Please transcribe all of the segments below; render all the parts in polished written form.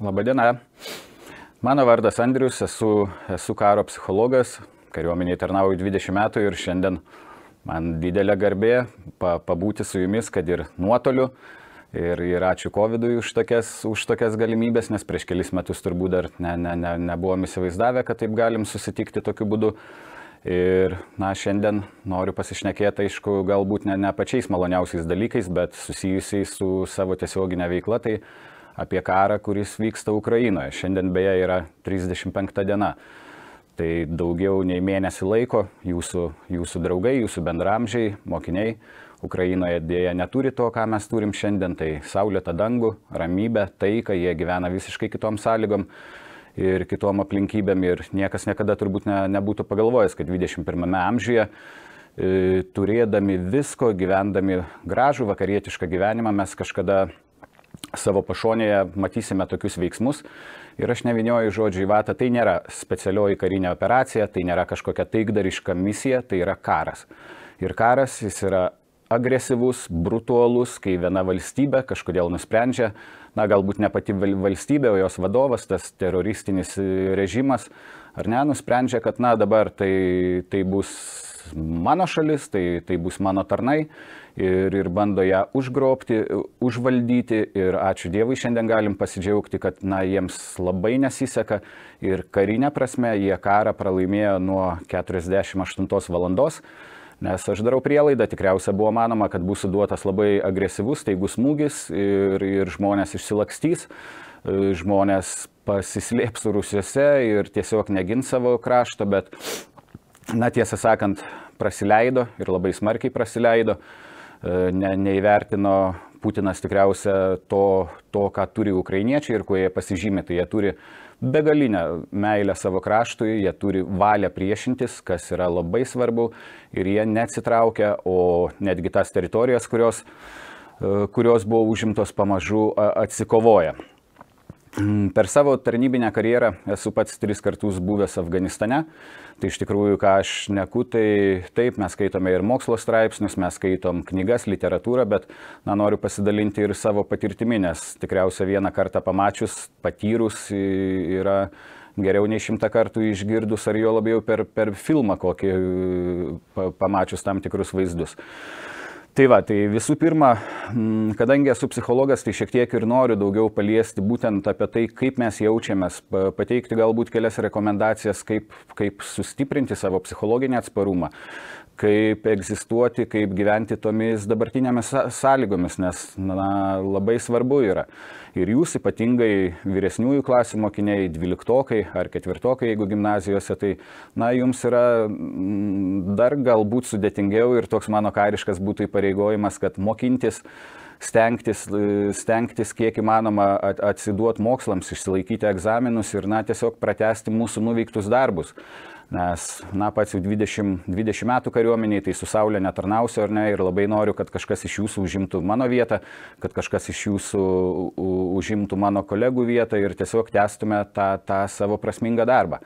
Labadiena. Mano vardas Andrius, esu karo psichologas, kariuomeniai tarnauju 20 metų ir šiandien man didelė garbė pabūti su jumis, kad ir nuotoliu. Ir ačiū Covidui už tokias galimybės, nes prieš kelis metus turbūt dar nebuvom įsivaizdavę, kad taip galim susitikti tokiu būdu. Ir šiandien noriu pasišnekėti, aišku, galbūt ne pačiais maloniausiais dalykais, bet susijusiais su savo tiesioginė veikla, tai apie karą, kuris vyksta Ukrainoje. Šiandien beje yra 35 diena. Tai daugiau nei mėnesį laiko jūsų draugai, jūsų bendramžiai, mokiniai Ukrainoje dėja neturi to, ką mes turim šiandien. Tai saulėtą dangų, ramybę, taiką, jie gyvena visiškai kitom sąlygom ir kitom aplinkybėm. Ir niekas niekada turbūt nebūtų pagalvojęs, kad 21 amžiuje, turėdami visko, gyvendami gražų vakarietišką gyvenimą, mes kažkada savo pašonėje matysime tokius veiksmus. Ir aš nevinioju žodžiu į vatą, tai nėra specialioji karinė operacija, tai nėra kažkokia taikdariška misija, tai yra karas. Ir karas, jis yra agresyvus, brutalus, kai viena valstybė kažkodėl nusprendžia, galbūt ne pati valstybė, o jos vadovas, tas teroristinis režimas, nusprendžia, kad dabar tai bus mano šalis, tai bus mano tarnai ir bando ją užgrobti, užvaldyti. Ir ačiū Dievui, šiandien galim pasidžiaugti, kad jiems labai nesiseka ir karinė prasme jie karą pralaimėjo nuo 48 valandos. Nes aš darau prielaidą, tikriausia buvo manoma, kad bus suduotas labai agresyvus, staigus smūgis ir žmonės išsilakstys, žmonės pasislėps rūsiuose ir tiesiog negins savo krašto, bet, tiesą sakant, prasileido ir labai smarkiai prasileido, neįvertino Putinas tikriausia to, ką turi ukrainiečiai ir kuo jie pasižymė, tai jie turi begalinę meilę savo kraštui, jie turi valią priešintis, kas yra labai svarbu, ir jie neatsitraukia, o netgi tas teritorijas, kurios buvo užimtos, pamažu atsikovoja. Per savo tarnybinę karjerą esu pats 3 kartus buvęs Afganistane. Tai iš tikrųjų, ką aš šneku, tai taip, mes skaitome ir mokslo straipsnius, mes skaitom knygas, literatūrą, bet noriu pasidalinti ir savo patirtimi, nes tikriausia vieną kartą pamačius, patyrus yra geriau nei 100 kartų išgirdus, ar jo labiau per filmą kokį pamačius tam tikrus vaizdus. Tai visų pirma, kadangi esu psichologas, tai šiek tiek ir noriu daugiau paliesti būtent apie tai, kaip mes jaučiamės, pateikti galbūt kelias rekomendacijas, kaip sustiprinti savo psichologinį atsparumą, kaip egzistuoti, kaip gyventi tomis dabartinėmis sąlygomis, nes labai svarbu yra. Ir jūs ypatingai vyresniųjų klasių mokiniai, 12-okai ar 4-okai, jeigu gimnazijose, tai jums yra dar galbūt sudėtingiau ir toks mano kariškas būtų įpareigojimas, kad mokintis, stengtis kiek įmanoma atsiduoti mokslams, išsilaikyti egzaminus ir tiesiog pratęsti mūsų nuveiktus darbus. Nes, pats jau 20 metų kariuomeniai, tai su saulė netarnausiu, ir labai noriu, kad kažkas iš jūsų užimtų mano vietą, kad kažkas iš jūsų užimtų mano kolegų vietą ir tiesiog tęstume tą savo prasmingą darbą.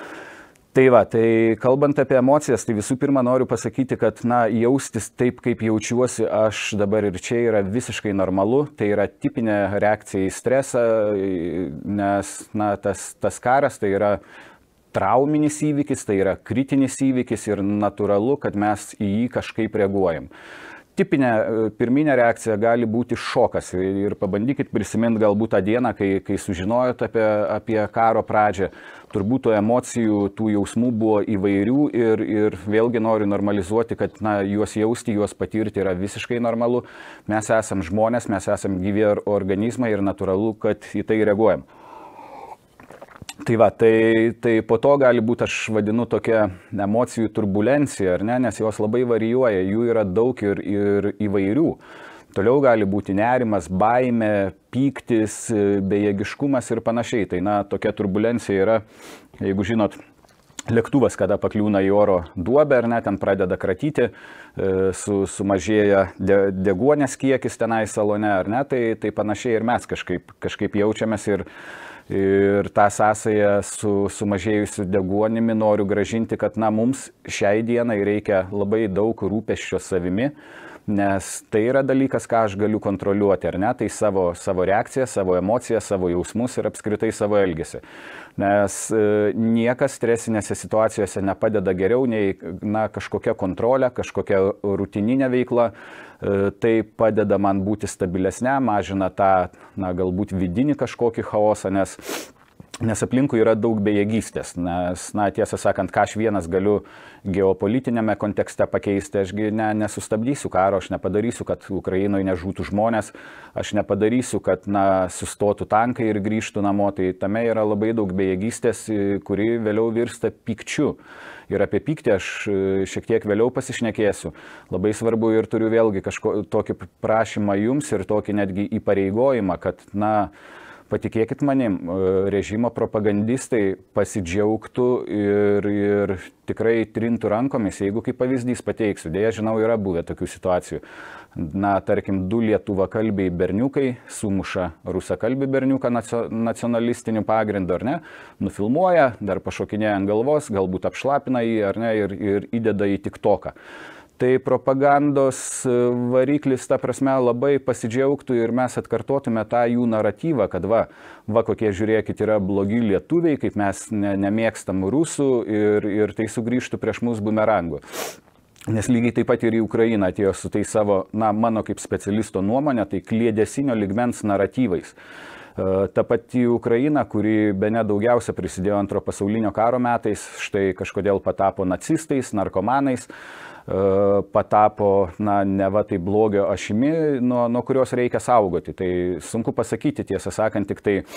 Tai kalbant apie emocijas, tai visų pirma noriu pasakyti, kad jaustis taip, kaip jaučiuosi aš dabar ir čia, yra visiškai normalu. Tai yra tipinė reakcija į stresą, nes tas karas tai yra trauminis įvykis, tai yra kritinis įvykis ir natūralu, kad mes į jį kažkaip reaguojam. Tipinė pirminė reakcija gali būti šokas ir pabandykit prisiminti galbūt tą dieną, kai sužinojot apie karo pradžią. Turbūt tų emocijų, tų jausmų buvo įvairių ir vėlgi noriu normalizuoti, kad juos jausti, juos patirti yra visiškai normalu. Mes esam žmonės, mes esam gyvi organizmai ir natūralu, kad į tai reaguojam. Tai po to gali būti, aš vadinu, tokia emocijų turbulencija, nes jos labai varijuoja, jų yra daug ir įvairių. Toliau gali būti nerimas, baimė, pyktis, bejėgiškumas ir panašiai. Tai tokia turbulencija yra, jeigu žinot, lėktuvas, kada pakliūna į oro duobę, ten pradeda kratyti, sumažėja deguonies kiekis tenai salone, tai panašiai ir mes kažkaip jaučiamės ir tą sąsają su sumažėjusiu deguonimi noriu grąžinti, kad mums šiai dienai reikia labai daug rūpesčio savimi, nes tai yra dalykas, ką aš galiu kontroliuoti, ar ne, tai savo reakciją, savo emociją, savo jausmus ir apskritai savo elgesį. Nes niekas stresinėse situacijose nepadeda geriau nei kažkokia kontrolė, kažkokia rutininė veikla. Tai padeda man būti stabilesniam, mažina tą galbūt vidinį kažkokį chaosą, nes aplinkui yra daug bejėgystės, nes, tiesą sakant, ką aš vienas galiu geopolitinėme kontekste pakeisti, ašgi nesustabdysiu karo, aš nepadarysiu, kad Ukrainoje nežūtų žmonės, aš nepadarysiu, kad sustotų tankai ir grįžtų namo, tai tame yra labai daug bejėgystės, kuri vėliau virsta pykčiu. Ir apie pyktį aš šiek tiek vėliau pasišnekėsiu. Labai svarbu ir turiu vėlgi tokį prašymą jums ir tokį netgi įpareigojimą, kad, patikėkit manim, režimo propagandistai pasidžiaugtų ir tikrai trintų rankomis, jeigu kaip pavyzdys pateiksiu. Deja, žinau, yra buvę tokių situacijų. Tarkim, 2 lietuvakalbiai berniukai sumuša rusakalbį berniuką nacionalistiniu pagrindu, ar ne? Nufilmuoja, dar pašokinėja ant galvos, galbūt apšlapina jį, ar ne, ir įdeda į TikToką. Tai propagandos variklis, ta prasme, labai pasidžiaugtų ir mes atkartotume tą jų naratyvą, kad va kokie, žiūrėkit, yra blogi lietuviai, kaip mes nemėgstam rusų ir tai sugrįžtų prieš mus bumerangu. Nes lygiai taip pat ir į Ukrainą atėjo su tai savo, mano kaip specialisto nuomonė, tai klėdesinio ligmens naratyvais. Ta pati Ukraina, kuri bene daugiausia prisidėjo Antro pasaulinio karo metais, štai kažkodėl patapo nacistais, narkomanais, patapo, neva tai blogio ašimi, nuo kurios reikia saugoti. Tai sunku pasakyti, tiesą sakant, tik tai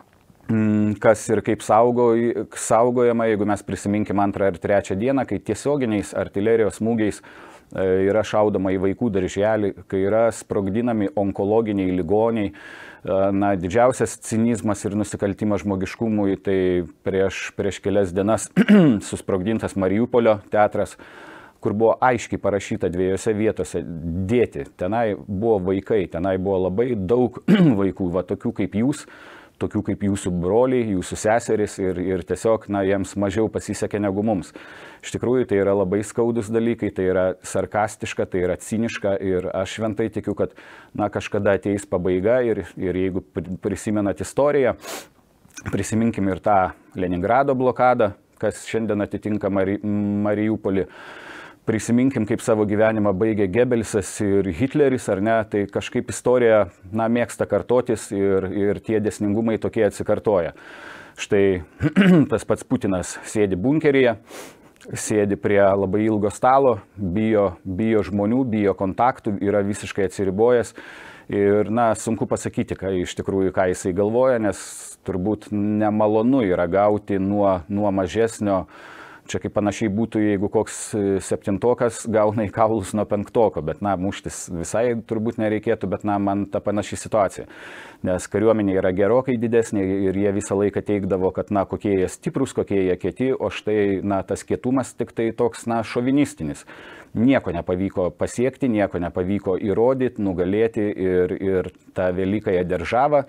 kas ir kaip saugojama, jeigu mes prisiminkim 2 ir 3 dieną, kai tiesioginiais artilerijos smūgiais yra šaudoma į vaikų darželį, kai yra sprogdinami onkologiniai ligoniai. Didžiausias cinizmas ir nusikaltimas žmogiškumui, tai prieš kelias dienas susprogdintas Mariupolio teatras, kur buvo aiškiai parašyta 2 vietose dėti. Tenai buvo vaikai, tenai buvo labai daug vaikų, tokių kaip jūs, tokių kaip jūsų broliai, jūsų seserys ir tiesiog, jiems mažiau pasisekė negu mums. Iš tikrųjų, tai yra labai skaudus dalykai, tai yra sarkastiška, tai yra ciniška ir aš šventai tikiu, kad, kažkada ateis pabaiga ir jeigu prisimenat istoriją, prisiminkim ir tą Leningrado blokadą, kas šiandien atitinka Mariupolį. Prisiminkim, kaip savo gyvenimą baigė Gebelsas ir Hitleris, ar ne, tai kažkaip istorija, mėgsta kartotis ir tie dėsningumai tokie atsikartoja. Štai tas pats Putinas sėdi bunkeryje, sėdi prie labai ilgo stalo, bijo žmonių, bijo kontaktų, yra visiškai atsiribojęs ir, sunku pasakyti, iš tikrųjų, ką jisai galvoja, nes turbūt nemalonu yra gauti nuo mažesnio. Čia kaip panašiai būtų, jeigu koks 7-tokas gauna į kaulus nuo 5-toko, bet, muštis visai turbūt nereikėtų, bet, man ta panaši situacija. Nes kariuomenė yra gerokai didesnė ir jie visą laiką teikdavo, kad, kokie jie stiprus, kokie jie kieti, o štai, tas kietumas tik tai toks, šovinistinis. Nieko nepavyko pasiekti, nieko nepavyko įrodyti, nugalėti ir tą Velikąją Deržavą.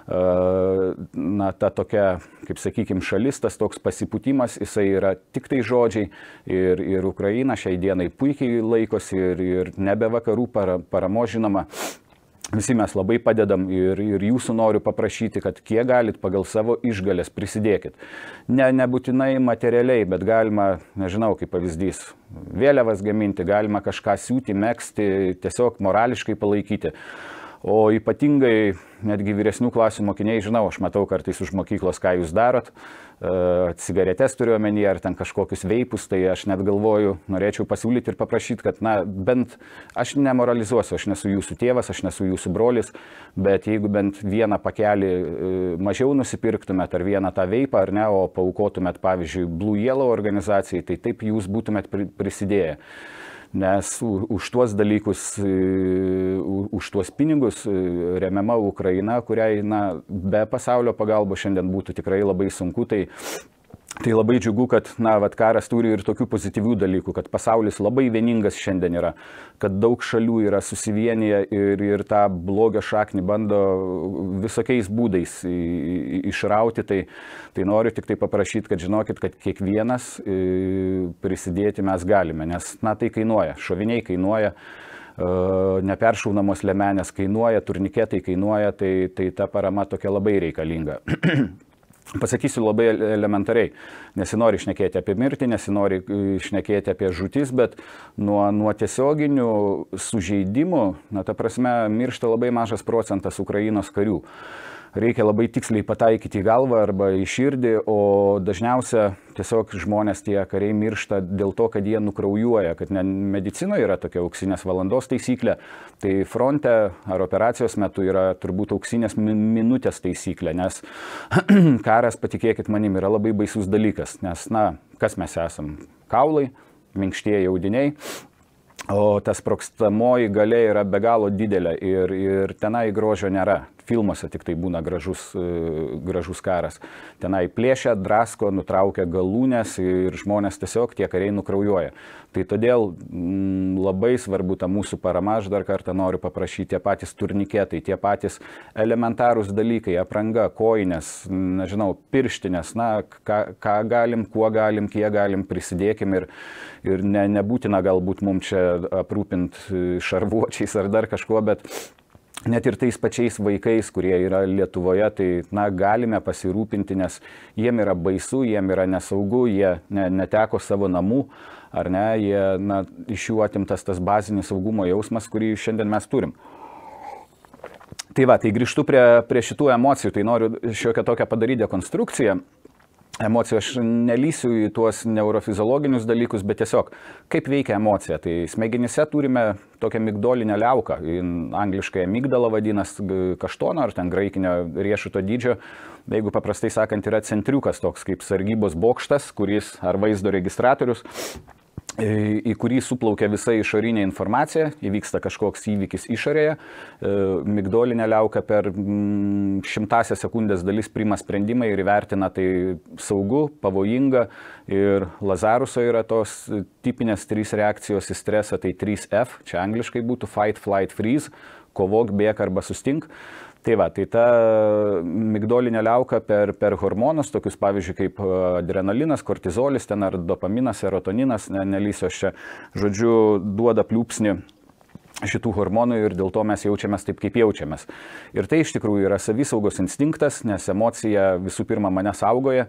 Ta tokia, kaip sakykim, šalis, tas toks pasipūtimas, jisai yra tik tai žodžiai ir Ukraina šiai dienai puikiai laikosi ir nebe vakarų paramo, žinoma. Visi mes labai padedam ir jūsų noriu paprašyti, kad kiek galit pagal savo išgalės prisidėkit. Nebūtinai materialiai, bet galima, nežinau, kaip pavyzdys, vėliavas gaminti, galima kažką siūti, megzti, tiesiog morališkai palaikyti. O ypatingai netgi vyresnių klasių mokiniai, žinau, aš matau kartais už mokyklos, ką jūs darot, cigaretes turiu omenyje ar ten kažkokius veipus, tai aš net galvoju, norėčiau pasiūlyti ir paprašyti, kad, bent aš nemoralizuosiu, aš nesu jūsų tėvas, aš nesu jūsų brolis, bet jeigu bent vieną pakelį mažiau nusipirktumėt ar vieną tą veipą, ar ne, o paaukotumėt, pavyzdžiui, Blue Yellow organizacijai, tai taip jūs būtumėt prisidėję. Nes už tuos dalykus, už tuos pinigus remiama Ukraina, kuriai, be pasaulio pagalbos šiandien būtų tikrai labai sunku, tai labai džiugu, kad, karas turi ir tokių pozityvių dalykų, kad pasaulis labai vieningas šiandien yra, kad daug šalių yra susivienyje ir tą blogio šaknį bando visokiais būdais išrauti, tai noriu tik tai paprašyti, kad žinokit, kad kiekvienas prisidėti mes galime, nes, tai kainuoja, šoviniai kainuoja, neperšaunamos liemenės kainuoja, turniketai kainuoja, tai ta parama tokia labai reikalinga. Pasakysiu labai elementariai, nesinori šnekėti apie mirtį, nesinori šnekėti apie žūtis, bet nuo tiesioginių sužeidimų, ta prasme, miršta labai mažas procentas Ukrainos karių. Reikia labai tiksliai pataikyti į galvą arba į širdį, o dažniausia tiesiog žmonės, tie kariai miršta dėl to, kad jie nukraujuoja, kad medicinoje yra tokia auksinės valandos taisyklė, tai fronte ar operacijos metu yra turbūt auksinės minutės taisyklė, nes karas, patikėkit manim, yra labai baisus dalykas, nes, kas mes esam? Kaulai, minkštieji audiniai. O tas sprogstamoji galia yra be galo didelė ir tenai grožio nėra. Filmuose tik tai būna gražus karas. Tenai plėšia, drasko, nutraukia galūnės ir žmonės tiesiog tie kariai nukraujuoja. Tai todėl labai svarbu ta mūsų parama, aš dar kartą noriu paprašyti, tie patys turniketai, tie patys elementarūs dalykai, apranga, kojinės, nežinau, pirštinės, ką galim, kuo galim, kiek galim, prisidėkim ir nebūtina galbūt mums čia aprūpinti šarvuočiais ar dar kažkuo, bet net ir tais pačiais vaikais, kurie yra Lietuvoje, tai galime pasirūpinti, nes jiem yra baisu, jiem yra nesaugu, jie neteko savo namų, ar ne, iš jų atimtas tas bazinis saugumo jausmas, kurį šiandien mes turim. Tai grįžtu prie šitų emocijų, tai noriu šiokią tokią padaryti dekonstrukciją. Emocijų aš nelysiu į tuos neurofiziologinius dalykus, bet tiesiog kaip veikia emocija. Tai smegenyse turime tokią migdolinę liauką, angliškai amygdala vadinasi kaštono ar ten graikinio riešuto dydžio. Jeigu paprastai sakant, yra centriukas toks kaip sargybos bokštas, kuris ar vaizdo registratorius, į kurį suplaukia visa išorinė informacija, įvyksta kažkoks įvykis išorėje, migdolinė liauka per 100 sekundės dalis priima sprendimą ir įvertina tai saugu, pavojinga, ir Lazaruso yra tos tipinės 3 reakcijos į stresą, tai 3F, čia angliškai būtų fight, flight, freeze, kovok, bėk arba sustink. Tai ta migdolinė liauka per hormonus, tokius pavyzdžiui kaip adrenalinas, kortizolis, ten ar dopaminas, serotoninas, nelysiu aš čia, žodžiu, duoda pliūpsnį šitų hormonų ir dėl to mes jaučiamės taip, kaip jaučiamės. Ir tai iš tikrųjų yra savisaugos instinktas, nes emocija visų pirma mane saugoja,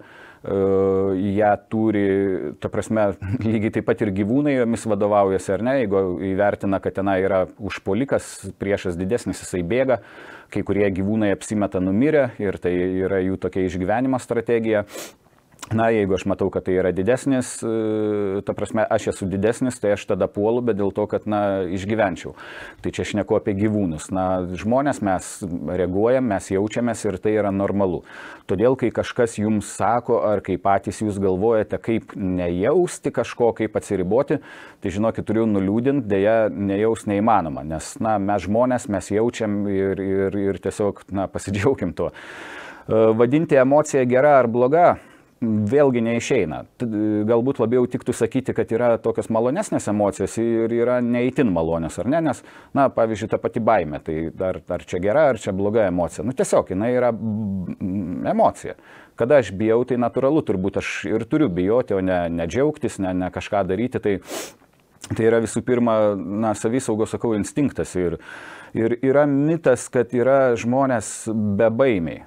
ją turi, ta prasme, lygiai taip pat ir gyvūnai jomis vadovaujasi, ar ne, jeigu įvertina, kad tenai yra užpuolikas, priešas didesnis, jisai bėga, kai kurie gyvūnai apsimeta numirę ir tai yra jų tokia išgyvenimo strategija. Jeigu aš matau, kad tai yra didesnis, ta prasme, aš esu didesnis, tai aš tada puolu, bet dėl to, kad, išgyvenčiau. Tai čia šneku apie gyvūnus. Žmonės mes reaguojam, mes jaučiamės ir tai yra normalu. Todėl, kai kažkas jums sako, ar kai patys jūs galvojate, kaip nejausti kažko, kaip atsiriboti, tai žinokit, turiu nuliūdinti, dėja, nejaus neįmanoma. Nes, mes žmonės, mes jaučiam ir tiesiog, pasidžiaugim tuo. Vadinti emociją gera ar bloga, vėlgi neišeina. Galbūt labiau tiktų sakyti, kad yra tokios malonesnės emocijos ir yra neįtin malonės, ar ne? Nes, pavyzdžiui, ta pati baimė, tai ar čia gera, ar čia bloga emocija. Tiesiog, jinai yra emocija. Kada aš bijau, tai natūralu, turbūt aš ir turiu bijoti, o ne džiaugtis, ne kažką daryti. Tai yra visų pirma, savisaugos, sakau, instinktas. Ir yra mitas, kad yra žmonės bebaimiai.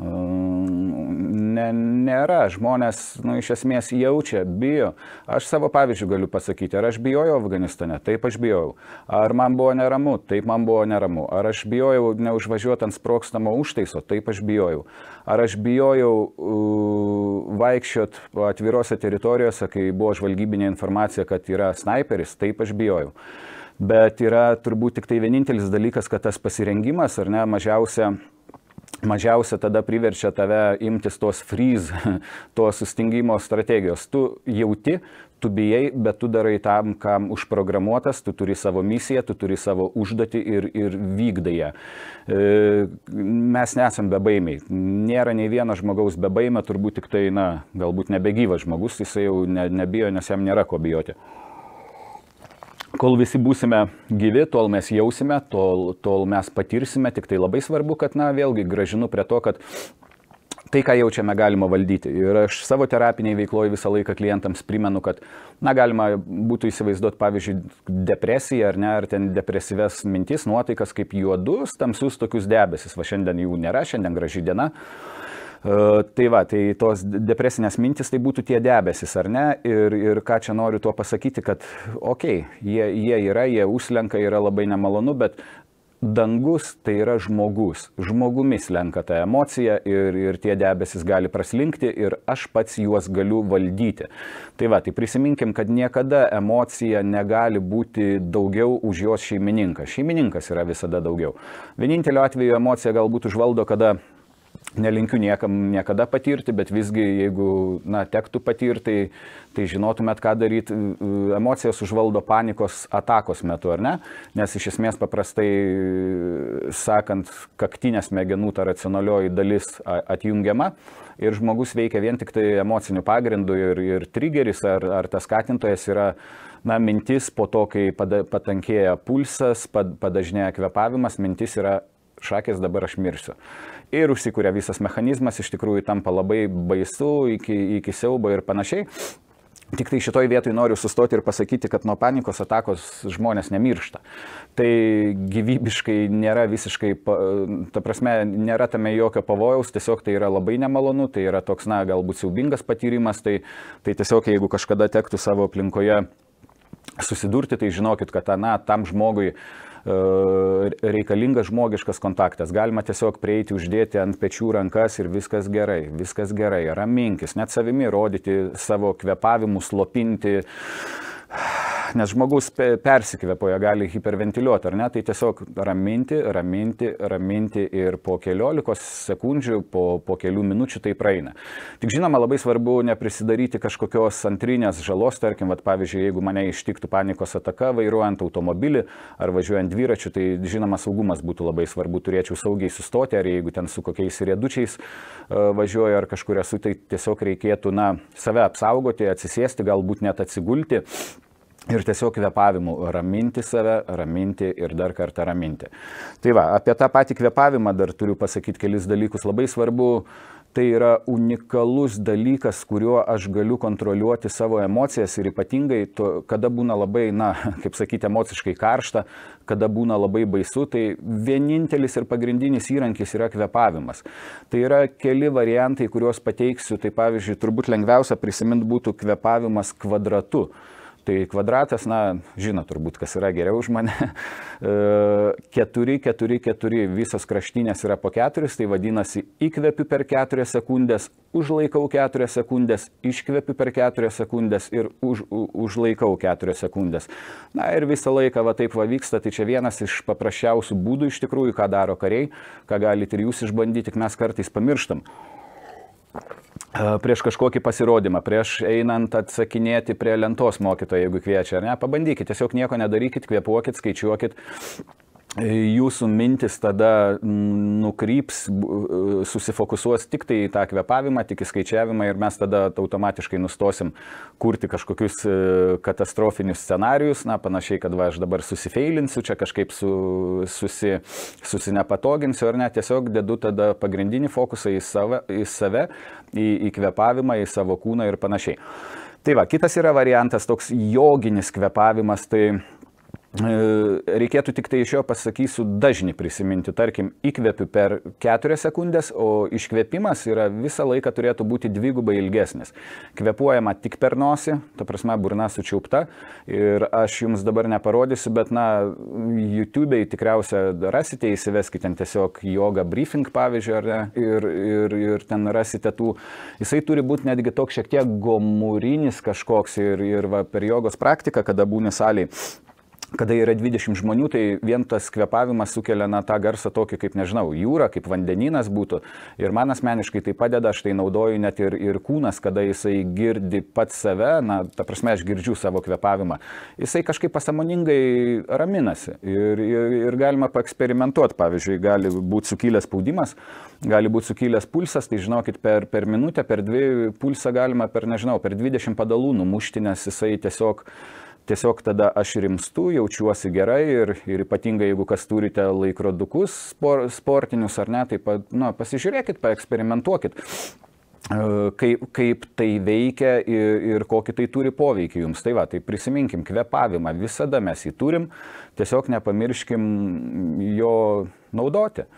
Nėra, žmonės iš esmės jaučia, bijo. Aš savo pavyzdžių galiu pasakyti, ar aš bijojau Afganistane, taip aš bijojau. Ar man buvo neramu, taip man buvo neramu. Ar aš bijojau neužvažiuoti ant sprogstamo užtaiso, taip aš bijojau. Ar aš bijojau vaikščiot atvirose teritorijose, kai buvo žvalgybinė informacija, kad yra snaiperis, taip aš bijojau. Bet yra turbūt tik tai vienintelis dalykas, kad tas pasirengimas, ar ne, mažiausia tada priverčia tave imtis tos freeze, tos sustingimo strategijos. Tu jauti, tu bijai, bet tu darai tam, kam užprogramuotas, tu turi savo misiją, tu turi savo užduotį ir vykdai ją. Mes nesam bebaimiai. Nėra nei vieno žmogaus bebaimio, turbūt tik tai, galbūt nebegyvas žmogus, jisai jau nebijo, nes jam nėra ko bijoti. Kol visi būsime gyvi, tol mes jausime, tol mes patirsime, tik tai labai svarbu, kad, vėlgi gražinu prie to, kad tai, ką jaučiame, galima valdyti. Ir aš savo terapiniai veikloje visą laiką klientams primenu, kad, galima būtų įsivaizduoti, pavyzdžiui, depresiją, ar ne, ar ten depresyves mintis, nuotaikas kaip juodus, tamsus tokius debesis. Va, šiandien jų nėra, šiandien graži diena. Tai tos depresinės mintis tai būtų tie debesis, ar ne? Ir ką čia noriu tuo pasakyti, kad, jie yra, jie užslenka, yra labai nemalonu, bet dangus tai yra žmogus. Žmogumis lenka ta emocija ir tie debesis gali praslinkti ir aš pats juos galiu valdyti. Tai prisiminkim, kad niekada emocija negali būti daugiau už jos šeimininką. Šeimininkas yra visada daugiau. Vienintelio atveju emocija galbūt užvaldo, kada nelinkiu niekada patirti, bet visgi, jeigu tektų patirti, tai žinotumėt, ką daryti. Emocijos užvaldo panikos atakos metu, ar ne? Nes iš esmės paprastai sakant, kaktinė smegenų ta racionalioji dalis atjungiama ir žmogus veikia vien tik tai emociniu pagrindu ir triggeris ar tas skatintojas yra mintis po to, kai patankėja pulsas, padažnėja kvėpavimas, mintis yra šakės, dabar aš mirsiu. Ir užsikuria visas mechanizmas, iš tikrųjų tampa labai baisu, iki siaubo ir panašiai. Tik tai šitoj vietoj noriu sustoti ir pasakyti, kad nuo panikos atakos žmonės nemiršta. Tai gyvybiškai nėra visiškai, ta prasme, nėra tame jokio pavojaus, tiesiog tai yra labai nemalonu, tai yra toks, galbūt siaubingas patyrimas, tai tiesiog jeigu kažkada tektų savo aplinkoje susidurti, tai žinokit, kad tam žmogui reikalingas žmogiškas kontaktas. Galima tiesiog prieiti, uždėti ant pečių rankas ir viskas gerai, raminkis, net savimi rodyti savo kvėpavimų, slopinti, nes žmogus persikvėpoja, gali hiperventiliuoti, ar ne, tai tiesiog raminti ir po keliolikos sekundžių, po kelių minučių tai praeina. Tik žinoma, labai svarbu neprisidaryti kažkokios antrinės žalos, tarkim, pavyzdžiui, jeigu mane ištiktų panikos ataka vairuojant automobilį ar važiuojant dviračiu, tai žinoma, saugumas būtų labai svarbu, turėčiau saugiai sustoti, ar jeigu ten su kokiais riedučiais važiuoju ar kažkur esu, tai tiesiog reikėtų save apsaugoti, atsisėsti, galbūt net atsigulti. Ir tiesiog kvėpavimu raminti save, raminti ir dar kartą raminti. Tai apie tą patį kvėpavimą dar turiu pasakyti kelis dalykus. Labai svarbu, tai yra unikalus dalykas, kuriuo aš galiu kontroliuoti savo emocijas ir ypatingai, kada būna labai, kaip sakyti, emociškai karšta, kada būna labai baisu, tai vienintelis ir pagrindinis įrankis yra kvėpavimas. Tai yra keli variantai, kuriuos pateiksiu. Tai pavyzdžiui, turbūt lengviausia prisiminti būtų kvėpavimas kvadratu. Tai kvadratas, žino turbūt, kas yra geriau už mane. 4, 4, 4, visos kraštinės yra po 4, tai vadinasi įkvepiu per 4 sekundės, užlaikau 4 sekundės, iškvepiu per 4 sekundės ir užlaikau 4 sekundės. Ir visą laiką taip vyksta, tai čia vienas iš paprasčiausių būdų iš tikrųjų, ką daro kariai, ką galite ir jūs išbandyti, tik mes kartais pamirštam. Prieš kažkokį pasirodymą, prieš einant atsakinėti prie lentos mokytojo, jeigu kviečia, ar ne, pabandykit, tiesiog nieko nedarykit, kvėpuokit, skaičiuokit. Jūsų mintis tada nukryps, susifokusuos tik tai į tą kvėpavimą, tik į skaičiavimą ir mes tada automatiškai nustosim kurti kažkokius katastrofinius scenarius, panašiai, kad aš dabar susifeilinsiu, čia kažkaip susinepatoginsiu, ar ne, tiesiog dedu tada pagrindinį fokusą į save, į kvėpavimą, į savo kūną ir panašiai. Tai kitas yra variantas, toks joginis kvėpavimas, tai reikėtų tik tai iš jo pasakysiu dažnį prisiminti. Tarkim, įkvepiu per 4 sekundės, o iškvėpimas yra visą laiką turėtų būti dvigubai ilgesnis. Kvėpuojama tik per nosį, ta prasme burna sučiaupta. Ir aš jums dabar neparodysiu, bet YouTube'ai tikriausia rasite, įsiveskite ten tiesiog yoga briefing pavyzdžiui, ar ne, ir ten rasite tų. Jisai turi būti netgi toks šiek tiek gomurinis kažkoks ir per jogos praktiką, kada būni salėj. Kada yra 20 žmonių, tai vien tas kvėpavimas sukelia tą garsą tokį, kaip nežinau, jūra, kaip vandenynas būtų. Ir man asmeniškai tai padeda, aš tai naudoju net ir kūnas, kada jisai girdi pats save, ta prasme, aš girdžiu savo kvėpavimą. Jisai kažkaip pasąmoningai raminasi ir galima paeksperimentuoti. Pavyzdžiui, gali būti sukilęs spaudimas, gali būti sukilęs pulsas, tai žinokit, per minutę, per 2 pulsą galima per 20 padalų numušti, nes jisai tiesiog tiesiog tada aš rimstu, jaučiuosi gerai ir ypatingai jeigu kas turite laikrodukus sportinius ar ne, tai pasižiūrėkit, paeksperimentuokit, kaip tai veikia ir kokį tai turi poveikį jums. Tai tai prisiminkim kvėpavimą, visada mes jį turim, tiesiog nepamirškim jo naudoti.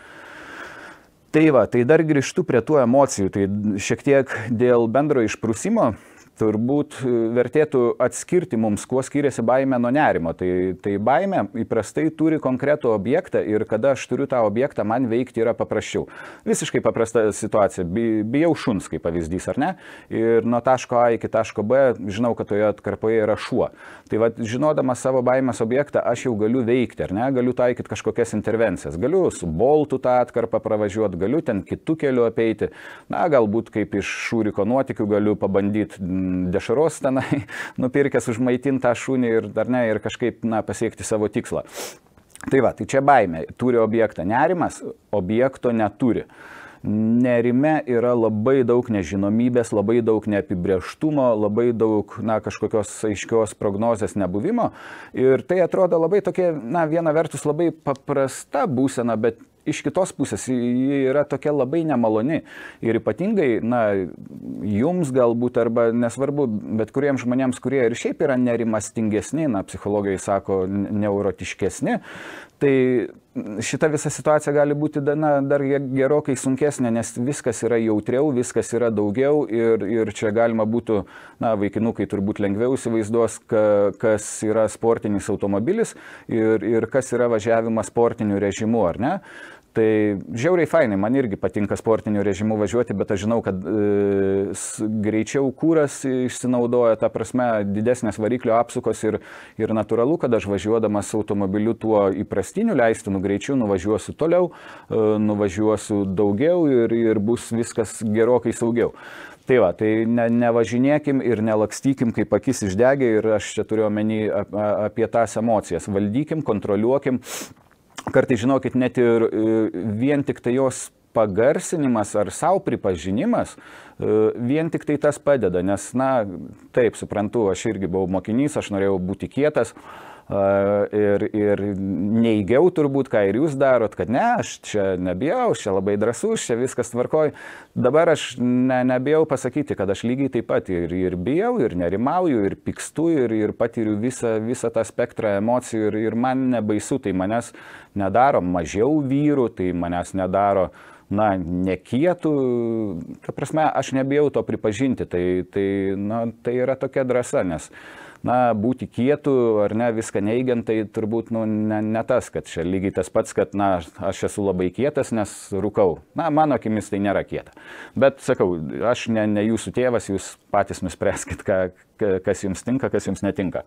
Tai dar grįžtu prie tų emocijų, tai šiek tiek dėl bendro išprusimo. Turbūt vertėtų atskirti mums, kuo skiriasi baimė nuo nerimo. Tai baimė įprastai turi konkretų objektą ir kada aš turiu tą objektą, man veikti yra paprasčiau. Visiškai paprasta situacija. Bijau šuns, kaip pavyzdys, ar ne? Ir nuo taško A iki taško B žinau, kad toje atkarpoje yra šuo. Tai žinodamas savo baimės objektą, aš jau galiu veikti, ar ne? Galiu taikyti kažkokias intervencijas. Galiu su boltu tą atkarpą pravažiuoti, galiu ten kitų kelių apeiti. Na, galbūt kaip iš šūriko nuotykių galiu pabandyti dešaros tenai, nupirkęs užmaitintą tą šunį ir kažkaip pasiekti savo tikslą. Tai čia baimė turi objektą. Nerimas objekto neturi. Nerime yra labai daug nežinomybės, labai daug neapibrėžtumo, labai daug kažkokios aiškios prognozės nebuvimo. Ir tai atrodo labai tokia, viena vertus labai paprasta būsena, bet iš kitos pusės ji yra tokia labai nemaloni. Ir ypatingai, jums galbūt arba nesvarbu, bet kuriems žmonėms, kurie ir šiaip yra nerimastingesni, psichologai sako neurotiškesni, tai šita visa situacija gali būti dar gerokai sunkesnė, nes viskas yra jautriau, viskas yra daugiau ir čia galima būtų, vaikinukai turbūt lengviau įsivaizduos, kas yra sportinis automobilis ir kas yra važiavimas sportiniu režimu, ar ne? Tai žiauriai fainai, man irgi patinka sportiniu režimu važiuoti, bet aš žinau, kad greičiau kūras išsinaudoja, ta prasme, didesnės variklio apsukos ir natūralu, kad aš važiuodamas automobiliu tuo įprastiniu leistinu greičiu nuvažiuosiu toliau, nuvažiuosiu daugiau ir bus viskas gerokai saugiau. Tai nevažinėkim ir nelakstykim, kaip akis išdegė ir aš čia turiu omeny apie tas emocijas. Valdykim, kontroliuokim. Kartais, žinokit, net ir vien tik tai jos pagarsinimas ar savo pripažinimas, vien tik tai tas padeda, nes, taip, suprantu, aš irgi buvau mokinys, aš norėjau būti kietas ir neigiau turbūt, ką ir jūs darot, kad ne, aš čia nebijau, aš čia labai drąsus, čia viskas tvarkoj. Dabar aš nebijau pasakyti, kad aš lygiai taip pat ir bijau, ir nerimauju, ir pykstu, ir patiriu visą tą spektrą emocijų ir man nebaisu, tai manęs nedaro mažiau vyrų, tai manęs nedaro nekietų, ta prasme, aš nebijau to pripažinti, tai yra tokia drąsa, nes būti kietų ar ne, viską neigiant, tai turbūt ne tas, kad čia lygiai tas pats, kad aš esu labai kietas, nes rūkau. Mano akimis tai nėra kieta. Bet sakau, aš ne jūsų tėvas, jūs patys nuspręskit, kas jums tinka, kas jums netinka.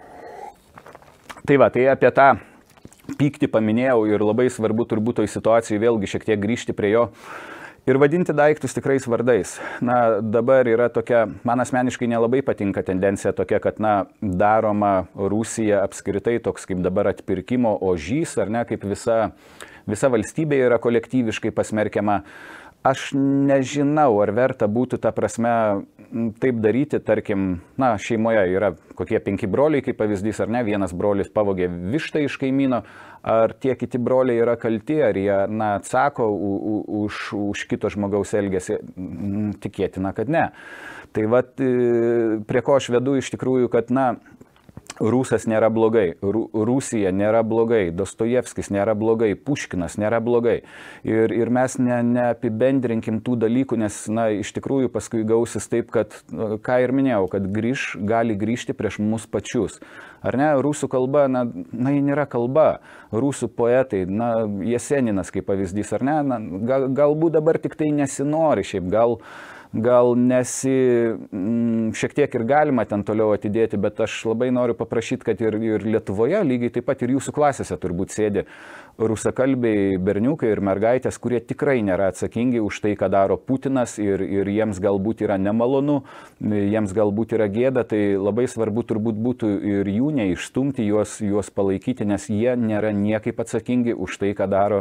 Tai apie tą pyktį paminėjau ir labai svarbu turbūt toj situacijai vėlgi šiek tiek grįžti prie jo. Ir vadinti daiktus tikrais vardais. Dabar yra tokia, man asmeniškai nelabai patinka tendencija tokia, kad, daroma Rusija apskritai toks kaip dabar atpirkimo ožys, ar ne, kaip visa valstybė yra kolektyviškai pasmerkiama. Aš nežinau, ar verta būtų ta prasme taip daryti, tarkim, šeimoje yra kokie 5 broliai, kaip pavyzdys, ar ne, vienas brolis pavogė vištą iš kaimyno, ar tie kiti broliai yra kalti, ar jie, atsako už kito žmogaus elgesį, tikėtina, kad ne. Tai prie ko aš vedu iš tikrųjų, kad, Rusas nėra blogai, Rusija nėra blogai, Dostojevskis nėra blogai, Puškinas nėra blogai. Ir mes neapibendrinkim tų dalykų, nes iš tikrųjų paskui gausis taip, kad, ką ir minėjau, kad gali grįžti prieš mus pačius. Ar ne, rusų kalba, ji nėra kalba, rusų poetai, Jeseninas kaip pavyzdys, ar ne, galbūt dabar tik tai nesinori, šiaip gal šiek tiek ir galima ten toliau atidėti, bet aš labai noriu paprašyti, kad ir Lietuvoje, lygiai taip pat ir jūsų klasėse turbūt sėdi rusakalbiai berniukai ir mergaitės, kurie tikrai nėra atsakingi už tai, ką daro Putinas ir jiems galbūt yra nemalonu, jiems galbūt yra gėda, tai labai svarbu turbūt būtų ir jų neišstumti, juos palaikyti, nes jie nėra niekaip atsakingi už tai, ką daro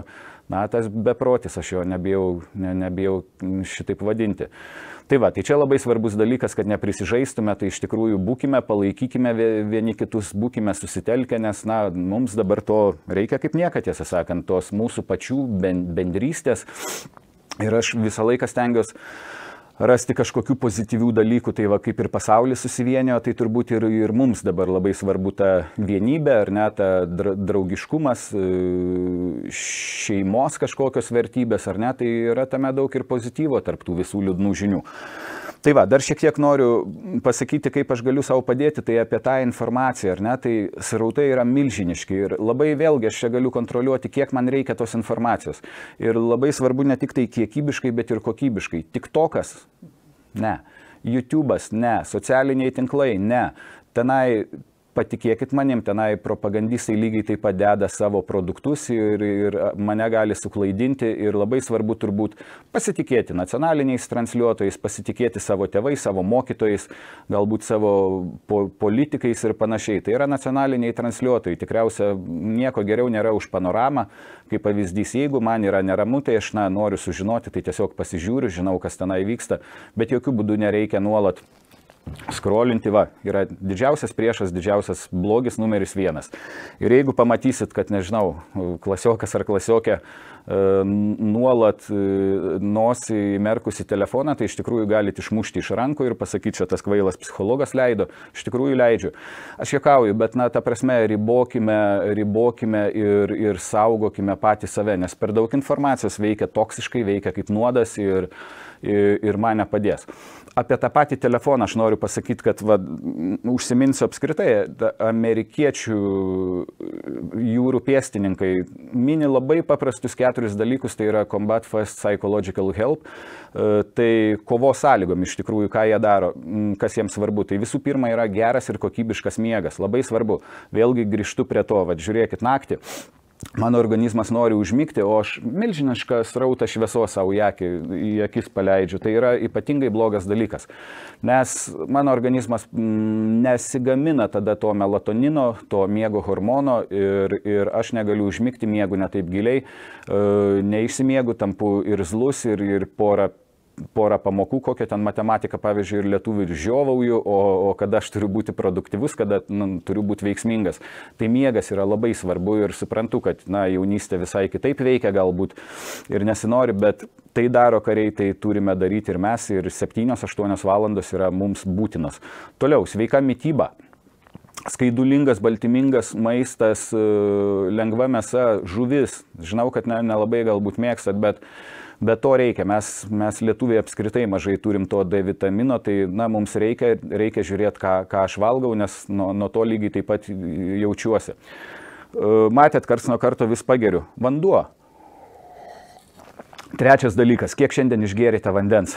na, tas beprotis, aš jo nebijau šitaip vadinti. Tai va, tai čia labai svarbus dalykas, kad neprisižaistume, tai iš tikrųjų būkime, palaikykime vieni kitus, būkime susitelkę, nes, na, mums dabar to reikia kaip niekad, tiesą sakant, tos mūsų pačių bendrystės. Ir aš visą laiką stengiuosi rasti kažkokių pozityvių dalykų, tai va, kaip ir pasaulis susivienijo, tai turbūt ir mums dabar labai svarbu ta vienybė, ar ne, ta draugiškumas, šeimos kažkokios vertybės, ar ne, tai yra tame daug ir pozityvo tarp tų visų liūdnų žinių. Tai va, dar šiek tiek noriu pasakyti, kaip aš galiu savo padėti, tai apie tą informaciją, ar ne, tai srautai yra milžiniški ir labai vėlgi aš čia galiu kontroliuoti, kiek man reikia tos informacijos. Ir labai svarbu ne tik tai kiekybiškai, bet ir kokybiškai. TikTokas? Ne. YouTube'as? Ne. Socialiniai tinklai? Ne. Tenai, patikėkit manim, tenai propagandistai lygiai taip pat deda savo produktus ir mane gali suklaidinti ir labai svarbu turbūt pasitikėti nacionaliniais transliuotojais, pasitikėti savo tėvais, savo mokytojais, galbūt savo politikais ir panašiai. Tai yra nacionaliniai transliuotojai. Tikriausia, nieko geriau nėra už Panoramą. Kaip pavyzdys, jeigu man yra neramu, tai aš noriu sužinoti, tai tiesiog pasižiūriu, žinau, kas tenai vyksta, bet jokių būdų nereikia nuolat skrolinti, va, yra didžiausias priešas, didžiausias blogis numeris 1. Ir jeigu pamatysit, kad, nežinau, klasiokas ar klasiokė nuolat nosį įmerkusi telefoną, tai iš tikrųjų galite išmušti iš rankų ir pasakyti, čia tas kvailas psichologas leido. Iš tikrųjų leidžiu. Aš juokauju, bet, na, ta prasme, ribokime ir saugokime patį save, nes per daug informacijos veikia toksiškai, veikia kaip nuodas ir man nepadės. Apie tą patį telefoną aš noriu pasakyti, kad užsiminsiu apskritai, amerikiečių jūrų pėstininkai mini labai paprastus 4 dalykus, tai yra Combat First Psychological Help, tai kovos sąlygom iš tikrųjų, ką jie daro, kas jiems svarbu. Tai visų pirma yra geras ir kokybiškas miegas, labai svarbu. Vėlgi grįžtu prie to, žiūrėkit, naktį mano organizmas nori užmigti, o aš milžinišką srautą šviesos savo į akis paleidžiu. Tai yra ypatingai blogas dalykas, nes mano organizmas nesigamina tada to melatonino, to miego hormono ir aš negaliu užmigti, miegu ne taip giliai, neišsimiegu, tampu ir zlus ir porą pamokų, kokią ten matematiką, pavyzdžiui, ir lietuvių ir žiovauju, o kada aš turiu būti produktyvus, kada turiu būti veiksmingas. Tai miegas yra labai svarbu ir suprantu, kad jaunystė visai kitaip veikia galbūt ir nesinori, bet tai daro kariai, tai turime daryti ir mes, ir 7-8 valandos yra mums būtinos. Toliau, sveika mityba. Skaidulingas, baltymingas maistas, lengva mėsa, žuvis. Žinau, kad nelabai galbūt mėgstat, bet to reikia. Mes lietuviai apskritai mažai turim to D vitamino, tai mums reikia žiūrėti, ką aš valgau, nes nuo to lygiai taip pat jaučiuosi. Matėt, karts nuo karto vis pageriu. Vanduo. 3 dalykas, kiek šiandien išgėrite vandens?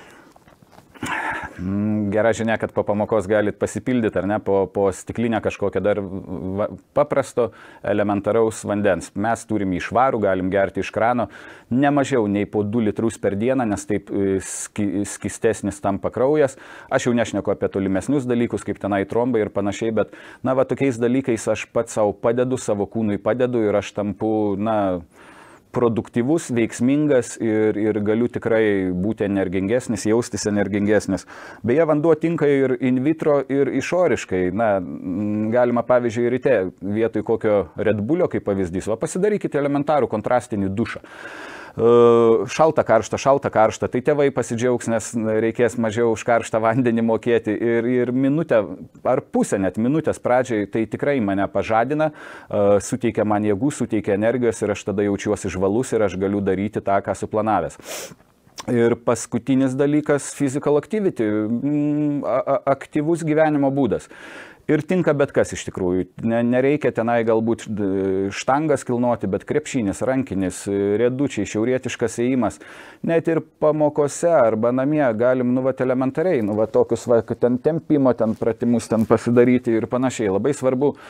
Gera žinia, kad po pamokos galit pasipildyti, ar ne, po stiklinę kažkokią dar paprasto elementaraus vandens. Mes turim jį švarų, galim gerti iš krano, ne mažiau nei po 2 litrus per dieną, nes taip skystesnis tampa kraujas. Aš jau nešneku apie tolimesnius dalykus, kaip tenai trombai ir panašiai, bet, tokiais dalykais aš pats savo padedu, savo kūnui padedu ir aš tampu, produktyvus, veiksmingas ir galiu tikrai būti energingesnis, jaustis energingesnis. Beje, vanduo tinka ir in vitro, ir išoriškai. Galima, pavyzdžiui, ryte vietoj kokio Red Bullio, kaip pavyzdys, pasidarykite elementarų kontrastinį dušą. Šalta karšta, tai tėvai pasidžiaugs, nes reikės mažiau už karštą vandenį mokėti ir minutę ar pusę net minutės pradžiai tai tikrai mane pažadina, suteikia man jėgų, suteikia energijos ir aš tada jaučiuosi žvalus ir aš galiu daryti tą, ką suplanavęs. Ir paskutinis dalykas – physical activity, aktyvus gyvenimo būdas. Ir tinka bet kas iš tikrųjų. Nereikia tenai galbūt štangas kilnoti, bet krepšinis, rankinis, riedučiai, šiaurietiškas ėjimas. Net ir pamokose arba namie galim, elementariai, tokius, ten tempimo, ten pratimus ten pasidaryti ir panašiai. Labai svarbu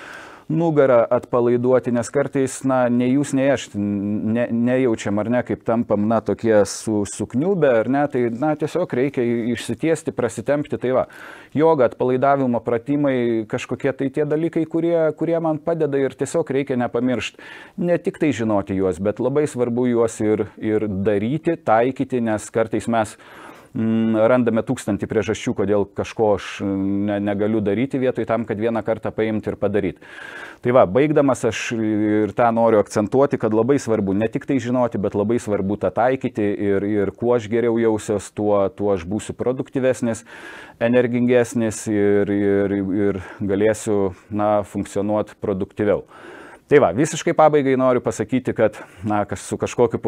nugarą atpalaiduoti, nes kartais, nei jūs, nei aš nejaučiam, ar ne, kaip tampam, tokie sukniubę, ar ne, tai, tiesiog reikia išsitiesti, prasitempti, tai va. Joga, atpalaidavimo pratimai, kažkokie tai tie dalykai, kurie man padeda ir tiesiog reikia nepamiršti. Ne tik tai žinoti juos, bet labai svarbu juos ir daryti, taikyti, nes kartais mes randame 1000 priežasčių, kodėl kažko aš negaliu daryti vietoj tam, kad vieną kartą paimti ir padaryti. Tai va, baigdamas aš ir tą noriu akcentuoti, kad labai svarbu ne tik tai žinoti, bet labai svarbu tą taikyti ir kuo aš geriau jausiuos, tuo aš būsiu produktyvesnis, energingesnis ir galėsiu, funkcionuoti produktyviau. Tai va, visiškai pabaigai noriu pasakyti, kad, su kažkokiu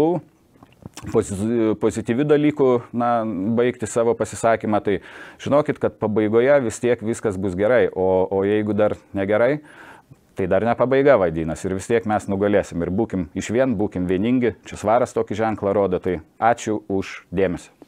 pozityvių dalykų, baigti savo pasisakymą, tai žinokit, kad pabaigoje vis tiek viskas bus gerai, o jeigu dar negerai, tai dar ne pabaiga vadinasi ir vis tiek mes nugalėsim ir būkim išvien, būkim vieningi, čia svaras tokį ženklą rodo, tai ačiū už dėmesį.